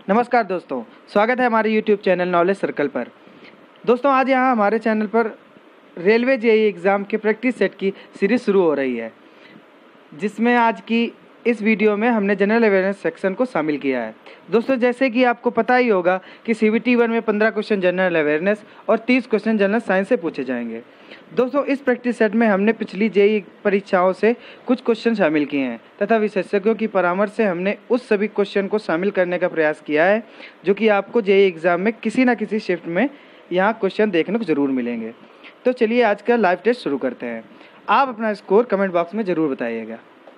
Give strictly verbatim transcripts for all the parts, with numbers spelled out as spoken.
नमस्कार दोस्तों, स्वागत है हमारे यूट्यूब चैनल नॉलेज सर्कल पर। दोस्तों आज यहाँ हमारे चैनल पर रेलवे जेईई एग्ज़ाम के प्रैक्टिस सेट की सीरीज़ शुरू हो रही है, जिसमें आज की इस वीडियो में हमने जनरल अवेयरनेस सेक्शन को शामिल किया है। दोस्तों जैसे कि आपको पता ही होगा कि सीबीटी वन में पंद्रह क्वेश्चन जनरल अवेयरनेस और तीस क्वेश्चन जनरल साइंस से पूछे जाएंगे। दोस्तों इस प्रैक्टिस सेट में हमने पिछली जेईई परीक्षाओं से कुछ क्वेश्चन शामिल किए हैं तथा विशेषज्ञों की परामर्श से हमने उस सभी क्वेश्चन को शामिल करने का प्रयास किया है जो कि आपको जेईई एग्ज़ाम में किसी न किसी शिफ्ट में यहाँ क्वेश्चन देखने को ज़रूर मिलेंगे। तो चलिए आज का लाइव टेस्ट शुरू करते हैं। आप अपना स्कोर कमेंट बॉक्स में ज़रूर बताइएगा।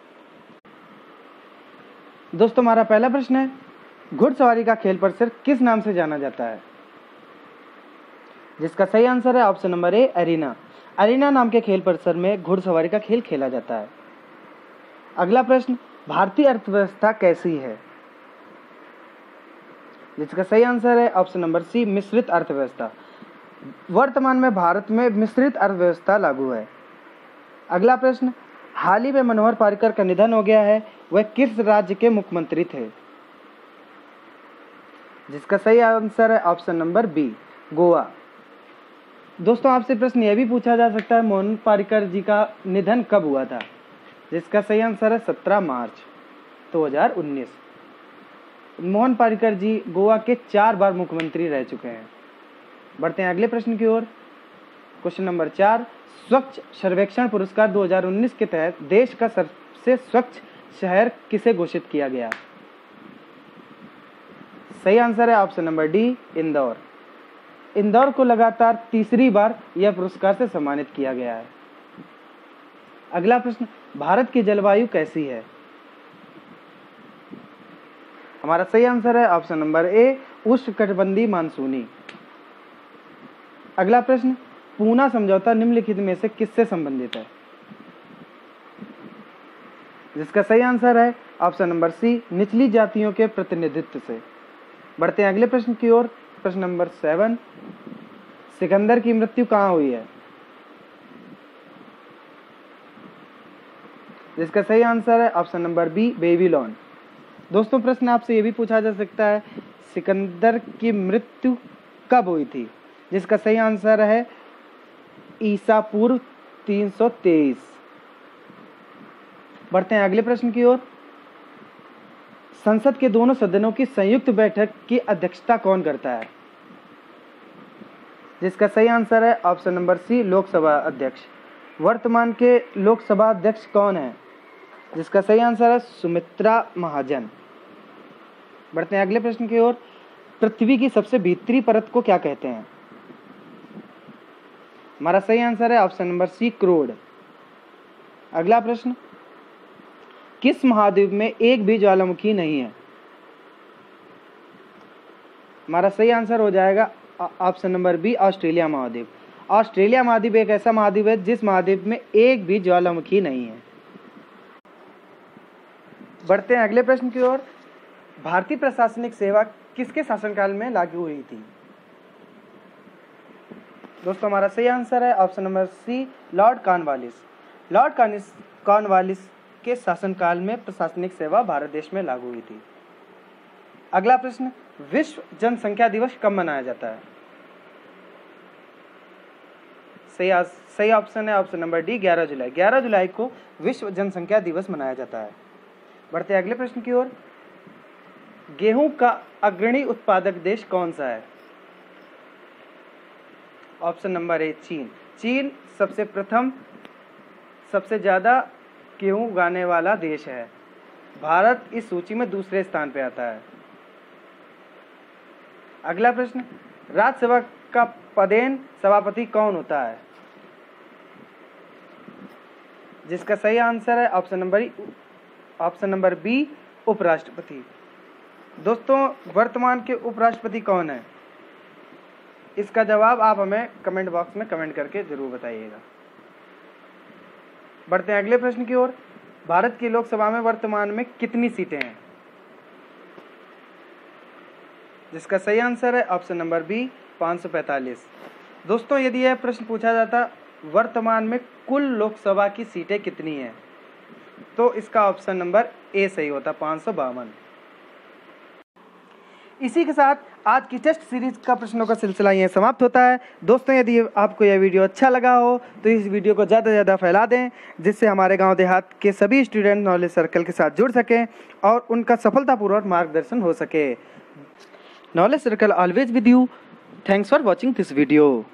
दोस्तों हमारा पहला प्रश्न है, घुड़सवारी का खेल परिसर किस नाम से जाना जाता है? जिसका सही आंसर है option number A, arena. Arena नाम के खेल परिसर में घुड़सवारी का खेल खेला जाता है। अगला प्रश्न, भारतीय अर्थव्यवस्था कैसी है? जिसका सही आंसर है ऑप्शन नंबर सी, मिश्रित अर्थव्यवस्था। वर्तमान में भारत में मिश्रित अर्थव्यवस्था लागू है। अगला प्रश्न, हाल ही में मनोहर पर्रिकर का निधन हो गया है, वह किस राज्य के मुख्यमंत्री थे? जिसका सही आंसर है ऑप्शन नंबर बी, गोवा। दोस्तों आपसे प्रश्न यह भी पूछा जा सकता है, मनोहर पर्रिकर जी का निधन कब हुआ था? जिसका सही आंसर है सत्रह मार्च दो हज़ार उन्नीस। मनोहर पर्रिकर जी गोवा के चार बार मुख्यमंत्री रह चुके हैं। बढ़ते हैं अगले प्रश्न की ओर। क्वेश्चन नंबर चार, स्वच्छ सर्वेक्षण पुरस्कार दो हज़ार उन्नीस के तहत देश का सबसे स्वच्छ शहर किसे घोषित किया गया? सही आंसर है option number D, Indore. Indore को लगातार तीसरी बार यह पुरस्कार से सम्मानित किया गया है। अगला प्रश्न, भारत की जलवायु कैसी है? हमारा सही आंसर है ऑप्शन नंबर ए, उष्णकटिबंधीय मानसूनी। अगला प्रश्न, पूना समझौता निम्नलिखित में से किससे संबंधित है? जिसका सही आंसर है ऑप्शन नंबर सी, निचली जातियों के प्रतिनिधित्व से। बढ़ते हैं अगले प्रश्न की ओर। प्रश्न नंबर सेवन, सिकंदर की मृत्यु कहाँ हुई है? जिसका सही आंसर है ऑप्शन नंबर बी, बेबीलोन। दोस्तों प्रश्न आपसे यह भी पूछा जा सकता है, सिकंदर की मृत्यु कब हुई थी? जिसका सही आंसर है ईसा पूर्व तीन सौ तेईस। बढ़ते हैं अगले प्रश्न की ओर। संसद के दोनों सदनों की संयुक्त बैठक की अध्यक्षता कौन करता है? जिसका सही आंसर है ऑप्शन नंबर सी, लोकसभा अध्यक्ष। वर्तमान के लोकसभा अध्यक्ष कौन है? जिसका सही आंसर है सुमित्रा महाजन। बढ़ते हैं अगले प्रश्न की ओर। पृथ्वी की सबसे भीतरी परत को क्या कहते हैं? हमारा सही आंसर है ऑप्शन नंबर सी, क्रोड। अगला प्रश्न, किस महाद्वीप में एक भी ज्वालामुखी नहीं है? हमारा सही आंसर हो जाएगा ऑप्शन नंबर बी, ऑस्ट्रेलिया महाद्वीप। ऑस्ट्रेलिया महाद्वीप एक ऐसा महाद्वीप है जिस महाद्वीप में एक भी ज्वालामुखी नहीं है। बढ़ते हैं अगले प्रश्न की ओर। भारतीय प्रशासनिक सेवा किसके शासनकाल में लागू हुई थी? दोस्तों हमारा सही आंसर है option number C, Lord Cornwallis. Lord Cornwallis के शासनकाल में प्रशासनिक सेवा भारत देश में लागू हुई थी। अगला प्रश्न, विश्व जनसंख्या दिवस कब मनाया जाता है? सही सही ऑप्शन है ऑप्शन नंबर डी, ग्यारह जुलाई। ग्यारह जुलाई को विश्व जनसंख्या दिवस मनाया जाता है। बढ़ते हैं अगले प्रश्न की ओर। गेहूं का अग्रणी उत्पादक देश कौन सा है? ऑप्शन नंबर ए, चीन। चीन सबसे प्रथम सबसे ज्यादा गेहूं उगाने वाला देश है। भारत इस सूची में दूसरे स्थान पर आता है। अगला प्रश्न, राज्यसभा का पदेन सभापति कौन होता है? जिसका सही आंसर है option number option number B, उपराष्ट्रपति। दोस्तों वर्तमान के उपराष्ट्रपति कौन है? इसका जवाब आप हमें कमेंट बॉक्स में कमेंट करके जरूर बताइएगा। बढ़ते हैं अगले प्रश्न की ओर। भारत की लोकसभा में वर्तमान में कितनी सीटें हैं? जिसका सही आंसर है ऑप्शन नंबर बी, पाँच सौ पैंतालीस। दोस्तों यदि यह प्रश्न पूछा जाता वर्तमान में कुल लोकसभा की सीटें कितनी हैं, तो इसका ऑप्शन नंबर ए सही होता, पाँच सौ बावन। इसी के साथ आज की टेस्ट सीरीज का प्रश्नों का सिलसिला यह समाप्त होता है। दोस्तों, यदि आपको यह वीडियो अच्छा लगा हो तो इस वीडियो को ज़्यादा से ज़्यादा फैला दें, जिससे हमारे गांव देहात के सभी स्टूडेंट नॉलेज सर्कल के साथ जुड़ सकें और उनका सफलतापूर्वक मार्गदर्शन हो सके। Knowledge circle always with you. Thanks for watching this video.